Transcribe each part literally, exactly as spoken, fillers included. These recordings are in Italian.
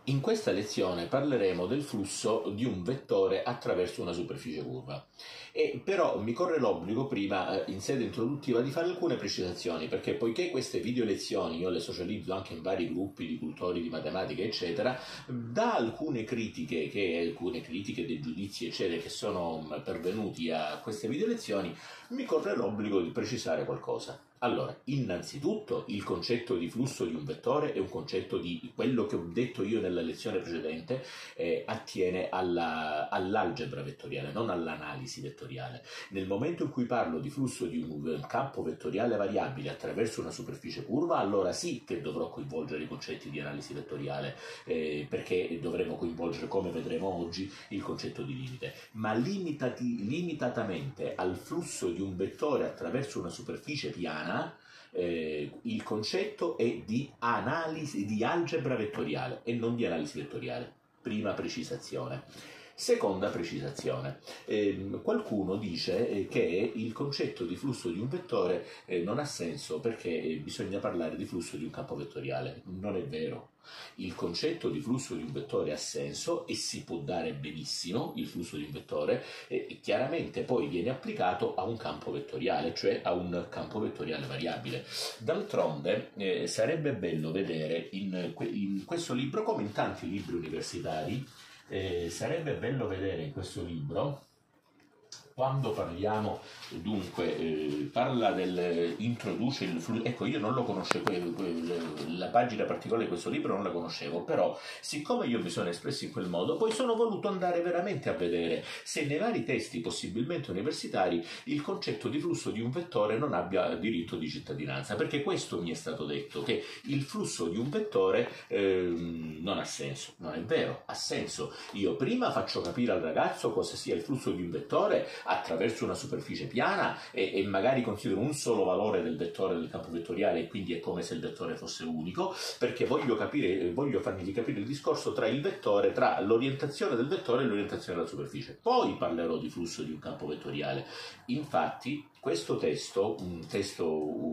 In questa lezione parleremo del flusso di un vettore attraverso una superficie curva. E però mi corre l'obbligo prima, in sede introduttiva, di fare alcune precisazioni, perché poiché queste video lezioni io le socializzo anche in vari gruppi di cultori di matematica, eccetera, da alcune critiche, che, alcune critiche dei giudizi, eccetera, che sono pervenuti a queste video lezioni, mi corre l'obbligo di precisare qualcosa. Allora, innanzitutto il concetto di flusso di un vettore è un concetto di quello che ho detto io nella lezione precedente, eh, attiene alla, all'algebra vettoriale, non all'analisi vettoriale. Nel momento in cui parlo di flusso di un campo vettoriale variabile attraverso una superficie curva, allora sì che dovrò coinvolgere i concetti di analisi vettoriale, eh, perché dovremo coinvolgere, come vedremo oggi, il concetto di limite. Ma limitati, limitatamente al flusso di un vettore attraverso una superficie piana, Eh, il concetto è di analisi, di algebra vettoriale e non di analisi vettoriale. Prima precisazione. Seconda precisazione. Eh, qualcuno dice eh, che il concetto di flusso di un vettore eh, non ha senso perché eh, bisogna parlare di flusso di un campo vettoriale. Non è vero. Il concetto di flusso di un vettore ha senso e si può dare benissimo il flusso di un vettore, e chiaramente poi viene applicato a un campo vettoriale, cioè a un campo vettoriale variabile. D'altronde eh, sarebbe bello vedere in, in questo libro, come in tanti libri universitari, eh, sarebbe bello vedere in questo libro, quando parliamo, dunque, eh, parla del, introduce il flusso, ecco, io non lo conoscevo, la pagina particolare di questo libro non la conoscevo, però siccome io mi sono espresso in quel modo, poi sono voluto andare veramente a vedere se nei vari testi, possibilmente universitari, il concetto di flusso di un vettore non abbia diritto di cittadinanza, perché questo mi è stato detto, che il flusso di un vettore eh, non ha senso. Non è vero, ha senso. Io prima faccio capire al ragazzo cosa sia il flusso di un vettore attraverso una superficie piana e, e magari considero un solo valore del vettore del campo vettoriale, e quindi è come se il vettore fosse unico, perché voglio capire, voglio fargli capire il discorso tra il vettore, tra l'orientazione del vettore e l'orientazione della superficie. Poi parlerò di flusso di un campo vettoriale. Infatti questo testo, un testo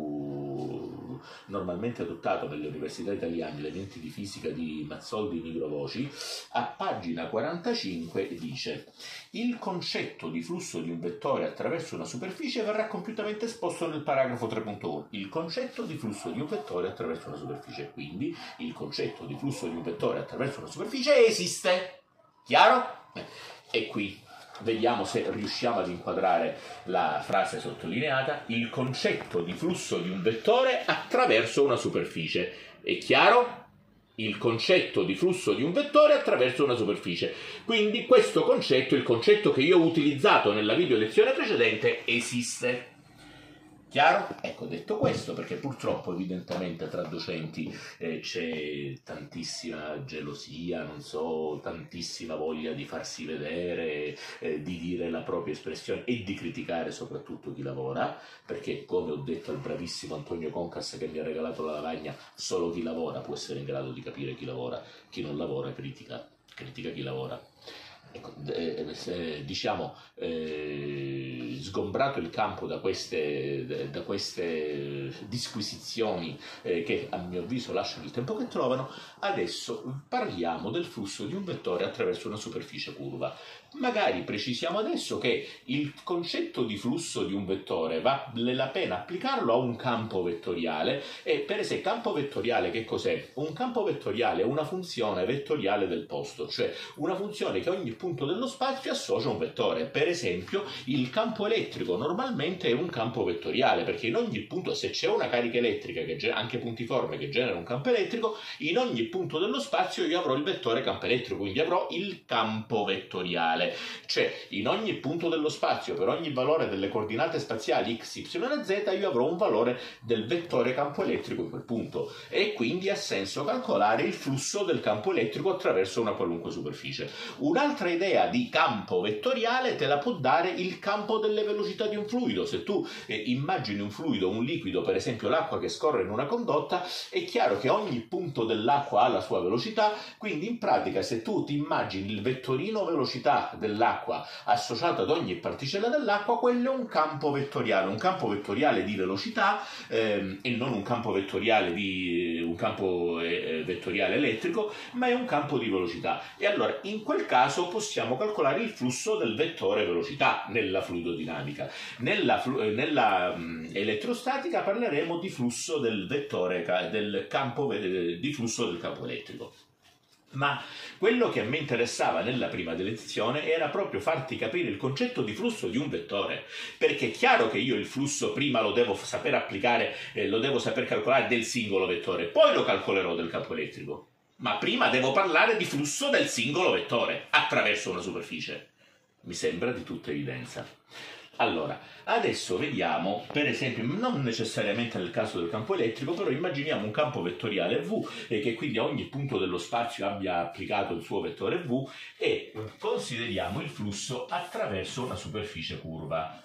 uh, normalmente adottato nelle università italiane, elementi di fisica di Mazzoldi Nigrovoci, a pagina quarantacinque dice: il concetto di flusso di un vettore attraverso una superficie verrà compiutamente esposto nel paragrafo tre punto uno. Il concetto di flusso di un vettore attraverso una superficie. Quindi il concetto di flusso di un vettore attraverso una superficie esiste. Chiaro? E qui vediamo se riusciamo ad inquadrare la frase sottolineata: il concetto di flusso di un vettore attraverso una superficie. È chiaro? Il concetto di flusso di un vettore attraverso una superficie. Quindi questo concetto, il concetto che io ho utilizzato nella video lezione precedente, esiste. Chiaro? Ecco, detto questo, perché purtroppo evidentemente tra docenti eh, c'è tantissima gelosia, non so, tantissima voglia di farsi vedere, eh, di dire la propria espressione e di criticare soprattutto chi lavora, perché, come ho detto al bravissimo Antonio Concas che mi ha regalato la lavagna, solo chi lavora può essere in grado di capire chi lavora, chi non lavora critica, critica chi lavora. Ecco, eh, diciamo, eh, sgombrato il campo da queste, da queste disquisizioni eh, che a mio avviso lasciano il tempo che trovano, adesso parliamo del flusso di un vettore attraverso una superficie curva. Magari precisiamo adesso che il concetto di flusso di un vettore vale la pena applicarlo a un campo vettoriale, e per esempio campo vettoriale che cos'è? Un campo vettoriale è una funzione vettoriale del posto, cioè una funzione che a ogni punto dello spazio associa un vettore. Per esempio il campo elettrico normalmente è un campo vettoriale, perché in ogni punto, se c'è una carica elettrica, che anche puntiforme, che genera un campo elettrico, in ogni punto dello spazio io avrò il vettore campo elettrico, quindi avrò il campo vettoriale. Cioè in ogni punto dello spazio, per ogni valore delle coordinate spaziali x, y e z, io avrò un valore del vettore campo elettrico in quel punto, e quindi ha senso calcolare il flusso del campo elettrico attraverso una qualunque superficie. Un'altra un'altra idea di campo vettoriale te la può dare il campo delle velocità di un fluido. Se tu eh, immagini un fluido, un liquido, per esempio l'acqua che scorre in una condotta, è chiaro che ogni punto dell'acqua ha la sua velocità, quindi in pratica se tu ti immagini il vettorino velocità dell'acqua associato ad ogni particella dell'acqua, quello è un campo vettoriale, un campo vettoriale di velocità ehm, e non un campo vettoriale di un campo eh, vettoriale elettrico, ma è un campo di velocità. E allora in quel caso possiamo calcolare il flusso del vettore velocità nella fluidodinamica. Nella, nella mh, elettrostatica parleremo di flusso del vettore del campo di flusso del campo elettrico. Ma quello che a me interessava nella prima lezione era proprio farti capire il concetto di flusso di un vettore, perché è chiaro che io il flusso prima lo devo saper applicare, eh, lo devo saper calcolare del singolo vettore, poi lo calcolerò del campo elettrico, ma prima devo parlare di flusso del singolo vettore attraverso una superficie. Mi sembra di tutta evidenza. Allora, adesso vediamo, per esempio, non necessariamente nel caso del campo elettrico, però immaginiamo un campo vettoriale V e che quindi a ogni punto dello spazio abbia applicato il suo vettore V e consideriamo il flusso attraverso una superficie curva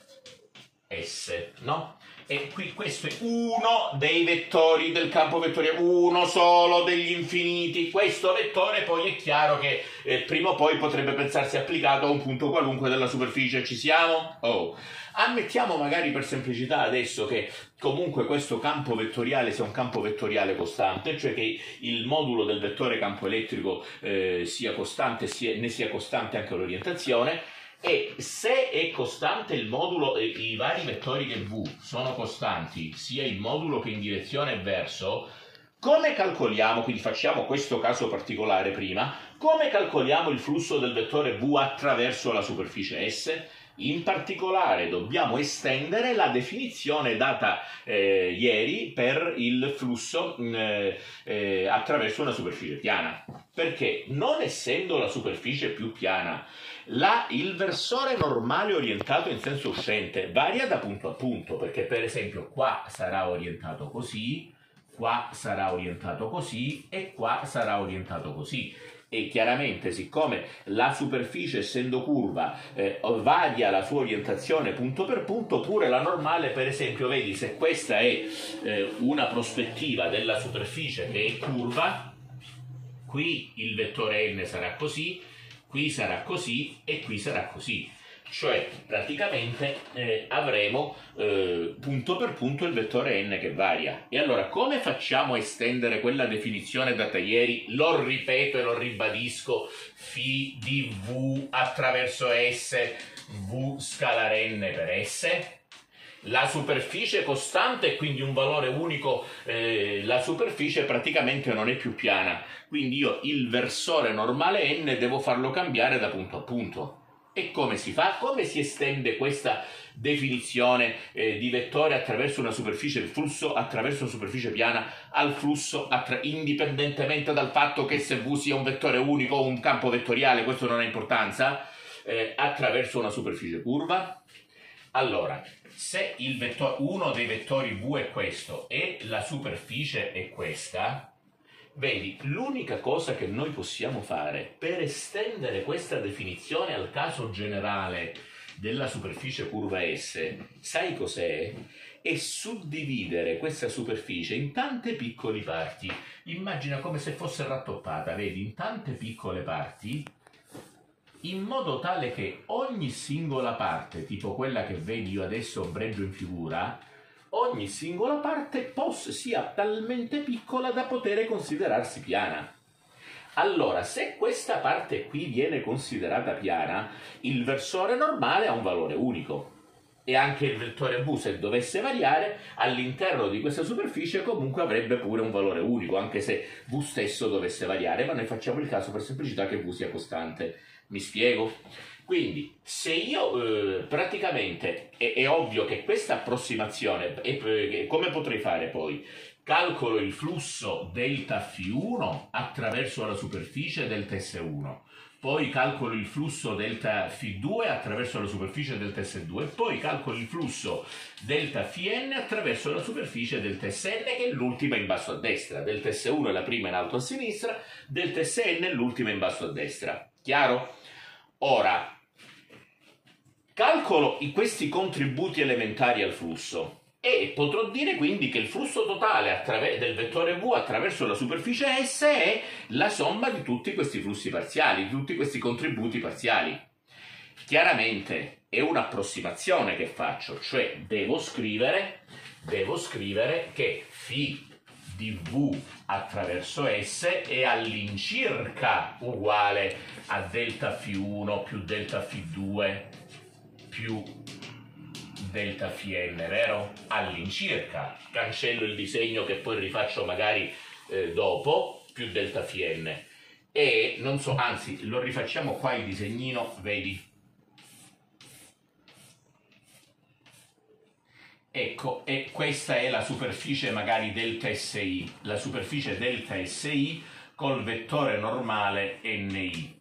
S, no? E qui questo è uno dei vettori del campo vettoriale, uno solo degli infiniti. Questo vettore poi è chiaro che eh, prima o poi potrebbe pensarsi applicato a un punto qualunque della superficie. Ci siamo? Oh. Ammettiamo magari per semplicità adesso che comunque questo campo vettoriale sia un campo vettoriale costante, cioè che il modulo del vettore campo elettrico eh, sia costante, sia, ne sia costante anche l'orientazione. E se è costante il modulo, eh, i vari vettori che V sono costanti, sia in modulo che in direzione e verso, come calcoliamo, quindi facciamo questo caso particolare prima, come calcoliamo il flusso del vettore V attraverso la superficie S? In particolare dobbiamo estendere la definizione data eh, ieri per il flusso eh, eh, attraverso una superficie piana, perché non essendo la superficie più piana, La, il versore normale orientato in senso uscente varia da punto a punto, perché per esempio qua sarà orientato così, qua sarà orientato così e qua sarà orientato così. E chiaramente siccome la superficie essendo curva eh, varia la sua orientazione punto per punto, pure la normale, per esempio, vedi, se questa è eh, una prospettiva della superficie che è curva, qui il vettore n sarà così, qui sarà così e qui sarà così, cioè praticamente eh, avremo eh, punto per punto il vettore n che varia. E allora come facciamo a estendere quella definizione data ieri? Lo ripeto e lo ribadisco: φ di V attraverso S, V scalare n per S. La superficie costante è quindi un valore unico, eh, la superficie praticamente non è più piana, quindi io il versore normale n devo farlo cambiare da punto a punto. E come si fa? Come si estende questa definizione eh, di vettore attraverso una superficie, il flusso attraverso una superficie piana al flusso indipendentemente dal fatto che se V sia un vettore unico o un campo vettoriale, questo non ha importanza, eh, attraverso una superficie curva? Allora, se il vettore, uno dei vettori V è questo e la superficie è questa, vedi, l'unica cosa che noi possiamo fare per estendere questa definizione al caso generale della superficie curva S, sai cos'è? È suddividere questa superficie in tante piccole parti. Immagina come se fosse rattoppata, vedi, in tante piccole parti, in modo tale che ogni singola parte, tipo quella che vedi io adesso ombreggio in figura, ogni singola parte possa, sia talmente piccola da poter considerarsi piana. Allora, se questa parte qui viene considerata piana, il versore normale ha un valore unico. E anche il vettore V, se dovesse variare, all'interno di questa superficie comunque avrebbe pure un valore unico, anche se V stesso dovesse variare, ma noi facciamo il caso per semplicità che V sia costante. Mi spiego? Quindi, se io eh, praticamente, è, è ovvio che questa approssimazione, è, è, come potrei fare poi? Calcolo il flusso delta φ uno attraverso la superficie delta S uno, poi calcolo il flusso delta φ due attraverso la superficie delta S due, poi calcolo il flusso delta φn attraverso la superficie delta Sn, che è l'ultima in basso a destra. Delta S uno è la prima in alto a sinistra, delta Sn è l'ultima in basso a destra. Chiaro? Ora, calcolo questi contributi elementari al flusso e potrò dire quindi che il flusso totale del vettore V attraverso la superficie S è la somma di tutti questi flussi parziali, di tutti questi contributi parziali. Chiaramente è un'approssimazione che faccio, cioè devo scrivere, devo scrivere che φ di V attraverso S è all'incirca uguale a delta φ uno più delta φ due più delta φn, vero? All'incirca. Cancello il disegno che poi rifaccio magari eh, dopo, più delta φn. E non so, anzi, lo rifacciamo qua il disegnino, vedi? Ecco, e questa è la superficie magari delta Si, la superficie delta Si col vettore normale Ni.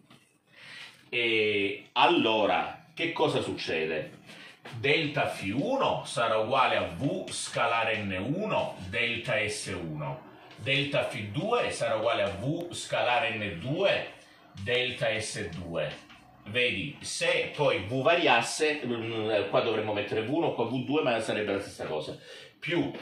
E allora, che cosa succede? Delta φ uno sarà uguale a V scalare N uno delta S uno. Delta φ due sarà uguale a V scalare N due delta S due. Vedi, se poi V variasse, qua dovremmo mettere V uno, qua V due, ma sarebbe la stessa cosa, più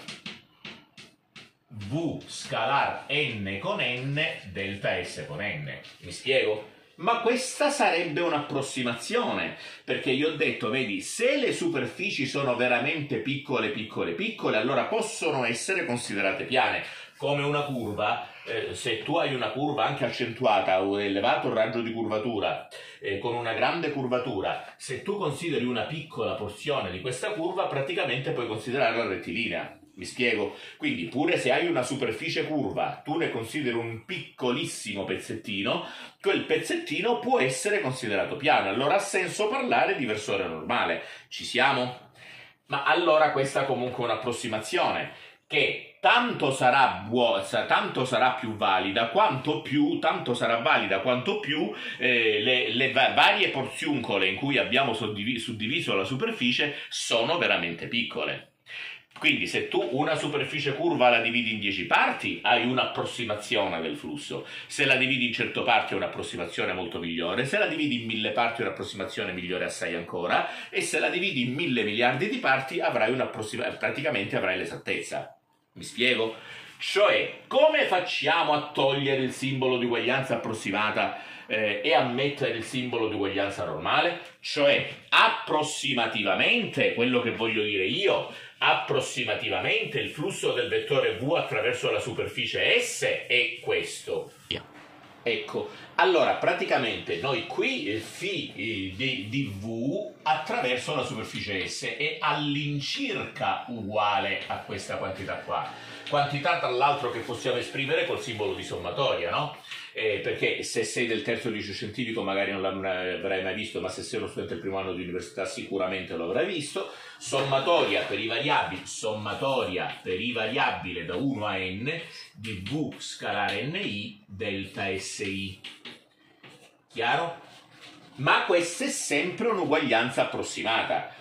V scalar N con N delta S con N. Mi spiego? Ma questa sarebbe un'approssimazione, perché io ho detto, vedi, se le superfici sono veramente piccole, piccole, piccole, allora possono essere considerate piane. Come una curva, eh, se tu hai una curva anche accentuata o elevato raggio di curvatura, eh, con una grande curvatura, se tu consideri una piccola porzione di questa curva, praticamente puoi considerarla rettilinea. Mi spiego? Quindi pure se hai una superficie curva, tu ne consideri un piccolissimo pezzettino, quel pezzettino può essere considerato piano, allora ha senso parlare di versore normale. Ci siamo? Ma allora questa comunque è un'approssimazione che tanto sarà buona, tanto sarà più valida quanto più, tanto sarà valida quanto più eh, le, le va varie porziuncole in cui abbiamo suddiviso la superficie sono veramente piccole. Quindi se tu una superficie curva la dividi in dieci parti, hai un'approssimazione del flusso. Se la dividi in cento parti è un'approssimazione molto migliore, se la dividi in mille parti è un'approssimazione migliore assai ancora, e se la dividi in mille miliardi di parti avrai un'approssimazione, praticamente avrai l'esattezza. Mi spiego? Cioè, come facciamo a togliere il simbolo di uguaglianza approssimata eh, e a mettere il simbolo di uguaglianza normale? Cioè, approssimativamente, quello che voglio dire io, approssimativamente il flusso del vettore V attraverso la superficie S è questo. Yeah. Ecco, allora praticamente noi qui il φ di, di V attraverso la superficie S è all'incirca uguale a questa quantità qua. Quantità tra l'altro che possiamo esprimere col simbolo di sommatoria, no? Eh, perché se sei del terzo liceo scientifico magari non l'avrai mai visto, ma se sei uno studente del primo anno di università sicuramente lo avrai visto. Sommatoria per i variabili, sommatoria per i variabili da uno a n di V scalare Ni delta Si. Chiaro? Ma questa è sempre un'uguaglianza approssimata.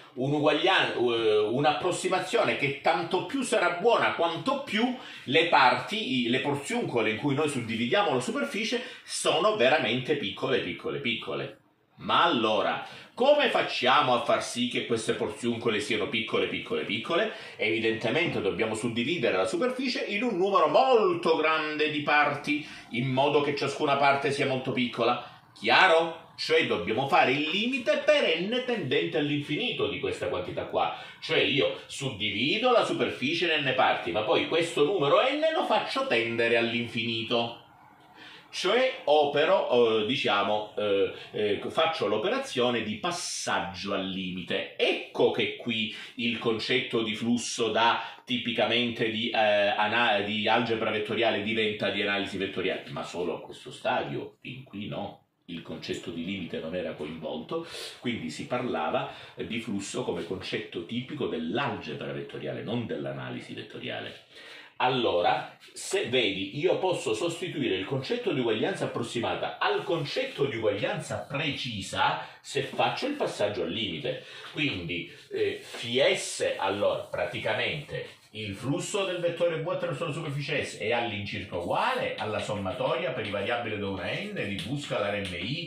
Un'approssimazione che tanto più sarà buona quanto più le parti, le porziuncole in cui noi suddividiamo la superficie sono veramente piccole, piccole, piccole. Ma allora, come facciamo a far sì che queste porziuncole siano piccole, piccole, piccole? Evidentemente dobbiamo suddividere la superficie in un numero molto grande di parti, in modo che ciascuna parte sia molto piccola. Chiaro? Cioè dobbiamo fare il limite per n tendente all'infinito di questa quantità qua. Cioè io suddivido la superficie in n parti, ma poi questo numero n lo faccio tendere all'infinito. Cioè opero, eh, diciamo, eh, eh, faccio l'operazione di passaggio al limite. Ecco che qui il concetto di flusso da tipicamente di, eh, di algebra vettoriale diventa di analisi vettoriale, ma solo a questo stadio, fin qui no. Il concetto di limite non era coinvolto, quindi si parlava di flusso come concetto tipico dell'algebra vettoriale, non dell'analisi vettoriale. Allora, se vedi, io posso sostituire il concetto di uguaglianza approssimata al concetto di uguaglianza precisa se faccio il passaggio al limite. Quindi, eh, φs, allora, praticamente il flusso del vettore V attraverso la superficie S è all'incirca uguale alla sommatoria per i variabili da uno a n di V scalare Ni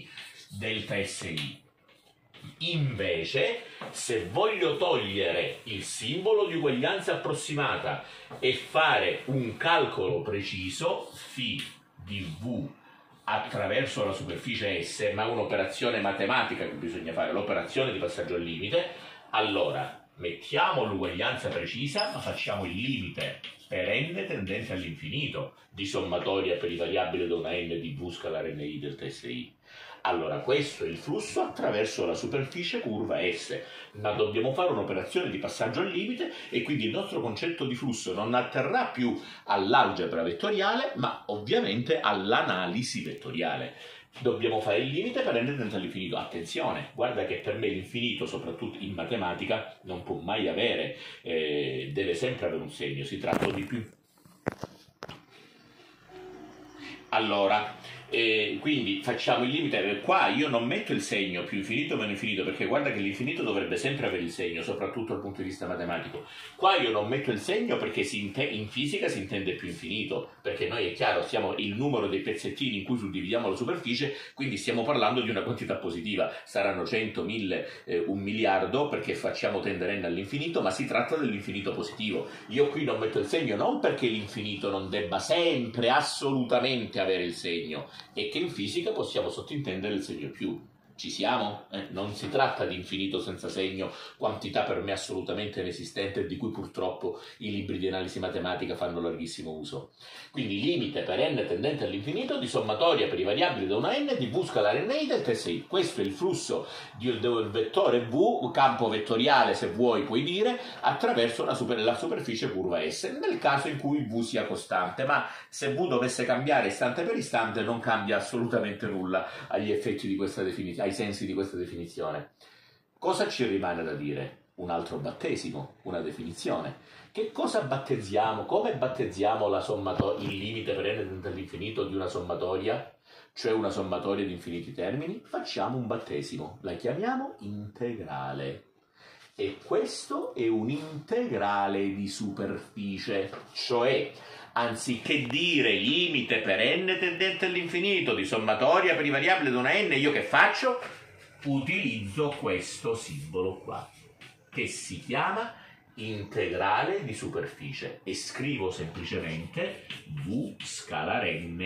delta S I. Invece, se voglio togliere il simbolo di uguaglianza approssimata e fare un calcolo preciso, φ di V attraverso la superficie S, ma un'operazione matematica che bisogna fare, l'operazione di passaggio al limite, allora mettiamo l'uguaglianza precisa, ma facciamo il limite per n tendente all'infinito di sommatoria per i variabili da una n di V scalare Ni delta S I. Allora questo è il flusso attraverso la superficie curva S, ma dobbiamo fare un'operazione di passaggio al limite e quindi il nostro concetto di flusso non atterrà più all'algebra vettoriale, ma ovviamente all'analisi vettoriale. Dobbiamo fare il limite per n tendente all'infinito. Attenzione, guarda che per me l'infinito, soprattutto in matematica, non può mai avere, eh, deve sempre avere un segno, si tratta di più. Allora, eh, quindi facciamo il limite, qua io non metto il segno più infinito o meno infinito, perché guarda che l'infinito dovrebbe sempre avere il segno, soprattutto dal punto di vista matematico. Qua io non metto il segno perché si in fisica si intende più infinito, perché noi è chiaro, siamo il numero dei pezzettini in cui suddividiamo la superficie, quindi stiamo parlando di una quantità positiva, saranno cento, mille, eh, un miliardo, perché facciamo tendere n all'infinito, ma si tratta dell'infinito positivo. Io qui non metto il segno non perché l'infinito non debba sempre, assolutamente avere il segno, e che in fisica possiamo sottintendere il segno più. Ci siamo? Eh, non si tratta di infinito senza segno, quantità per me assolutamente inesistente, di cui purtroppo i libri di analisi matematica fanno larghissimo uso. Quindi limite per n tendente all'infinito di sommatoria per i variabili da una n di V scalare Ni delta S I. Questo è il flusso del vettore V, campo vettoriale se vuoi puoi dire, attraverso la, super, la superficie curva S, nel caso in cui V sia costante, ma se V dovesse cambiare istante per istante non cambia assolutamente nulla agli effetti di questa definizione, ai sensi di questa definizione. Cosa ci rimane da dire? Un altro battesimo, una definizione. Che cosa battezziamo? Come battezziamo la sommatoria, il limite per n tendente all'infinito di una sommatoria? Cioè una sommatoria di infiniti termini? Facciamo un battesimo, la chiamiamo integrale. E questo è un integrale di superficie, cioè anziché dire limite per n tendente all'infinito di sommatoria per i variabili da una n, io che faccio? Utilizzo questo simbolo qua, che si chiama integrale di superficie, e scrivo semplicemente V scalare n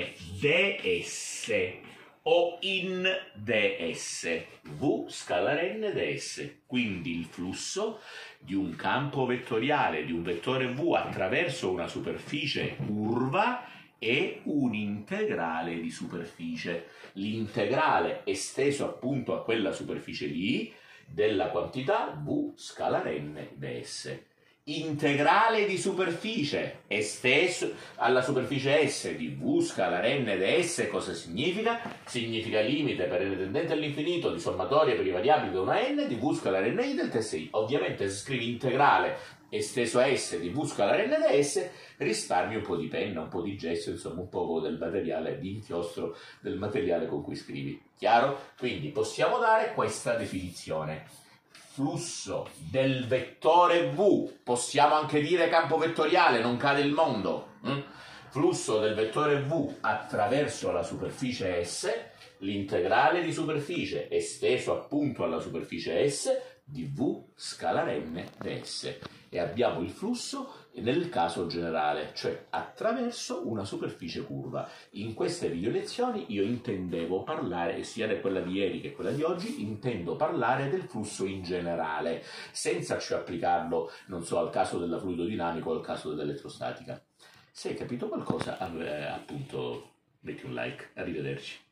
ds o in ds, V scalare n ds, quindi il flusso di un campo vettoriale di un vettore V attraverso una superficie curva è un integrale di superficie. L'integrale esteso appunto a quella superficie lì della quantità V scalare n ds. Integrale di superficie esteso alla superficie S di V scalare n ds cosa significa? Significa limite per n tendente all'infinito di sommatoria per i variabili da una n di V scalare Ni delta S I. Ovviamente se scrivi integrale esteso a S di V scalare n ds risparmi un po' di penna, un po' di gesso, insomma un po' del materiale, di inchiostro del materiale con cui scrivi. Chiaro? Quindi possiamo dare questa definizione. Flusso del vettore V, possiamo anche dire campo vettoriale, non cade il mondo. Hm? Flusso del vettore V attraverso la superficie S, l'integrale di superficie esteso appunto alla superficie S di V scalare n ds. E abbiamo il flusso nel caso generale, cioè attraverso una superficie curva. In queste video lezioni io intendevo parlare, sia di quella di ieri che quella di oggi, intendo parlare del flusso in generale, senza cioè applicarlo, non so, al caso della fluidodinamica o al caso dell'elettrostatica. Se hai capito qualcosa, eh, appunto, metti un like. Arrivederci.